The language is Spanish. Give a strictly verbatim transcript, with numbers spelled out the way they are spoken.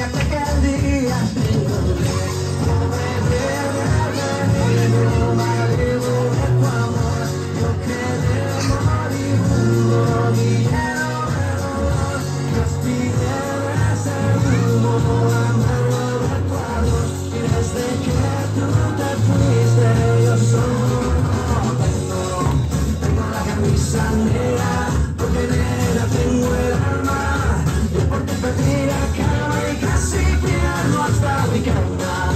hasta que el día te encontré. Pobre de no marido de tu amor, yo quedé moribundo, dinero de dolor, respiré de ese humo, amargo recuerdo, y desde que tú te fuiste yo solo tengo, tengo la camisa negra, porque negra tengo el alma, y por ti perdí la cama y casi pierdo hasta mi cama.